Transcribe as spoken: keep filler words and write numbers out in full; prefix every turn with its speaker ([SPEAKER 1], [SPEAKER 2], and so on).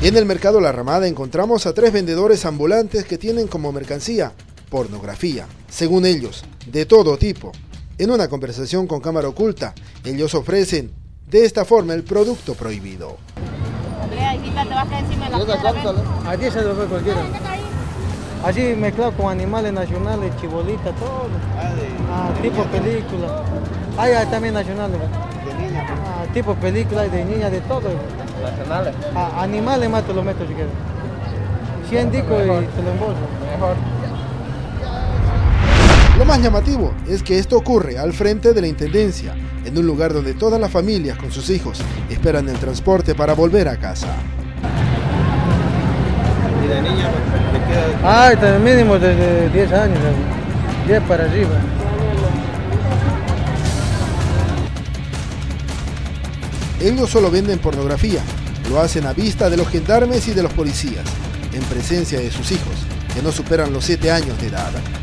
[SPEAKER 1] En el mercado La Ramada encontramos a tres vendedores ambulantes que tienen como mercancía pornografía, según ellos, de todo tipo. En una conversación con cámara oculta, ellos ofrecen de esta forma el producto prohibido.
[SPEAKER 2] Allí se lo ve cualquiera. Allí mezclado con animales nacionales, chibolitas, todo. Ah, tipo película. Hay también nacionales.
[SPEAKER 3] De niña.
[SPEAKER 2] Ah, tipo película, de niña, de todo.
[SPEAKER 3] Nacionales.
[SPEAKER 2] Ah, animales más te lo meto si quieres. cien discos y te lo embolso.
[SPEAKER 3] Mejor.
[SPEAKER 1] Lo más llamativo es que esto ocurre al frente de la Intendencia, en un lugar donde todas las familias con sus hijos esperan el transporte para volver a casa.
[SPEAKER 3] ¿Y de niña le queda?
[SPEAKER 2] Ah, está mínimo desde diez años, diez para arriba.
[SPEAKER 1] Ellos solo venden pornografía, lo hacen a vista de los gendarmes y de los policías, en presencia de sus hijos, que no superan los siete años de edad.